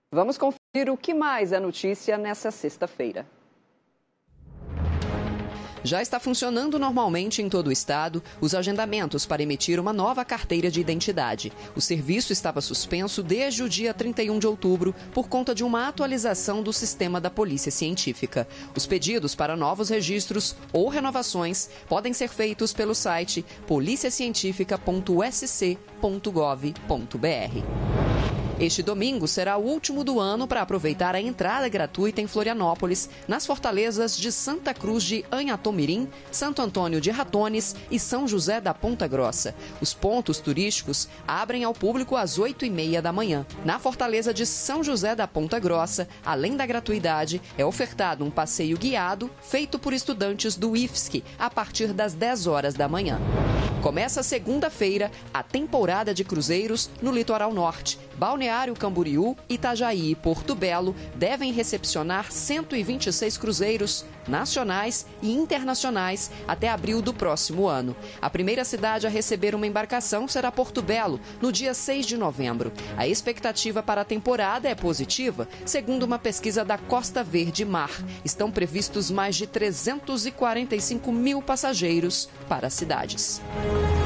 Vamos conferir o que mais é notícia nessa sexta-feira. Já está funcionando normalmente em todo o estado os agendamentos para emitir uma nova carteira de identidade. O serviço estava suspenso desde o dia 31 de outubro por conta de uma atualização do sistema da Polícia Científica. Os pedidos para novos registros ou renovações podem ser feitos pelo site policiacientifica.sc.gov.br. Este domingo será o último do ano para aproveitar a entrada gratuita em Florianópolis, nas fortalezas de Santa Cruz de Anhatomirim, Santo Antônio de Ratones e São José da Ponta Grossa. Os pontos turísticos abrem ao público às 8h30 da manhã. Na fortaleza de São José da Ponta Grossa, além da gratuidade, é ofertado um passeio guiado feito por estudantes do IFSC a partir das 10 horas da manhã. Começa segunda-feira a temporada de cruzeiros no litoral norte. Balneário Camboriú, Itajaí e Porto Belo devem recepcionar 126 cruzeiros nacionais e internacionais até abril do próximo ano. A primeira cidade a receber uma embarcação será Porto Belo, no dia 6 de novembro. A expectativa para a temporada é positiva, segundo uma pesquisa da Costa Verde Mar. Estão previstos mais de 345 mil passageiros para as cidades.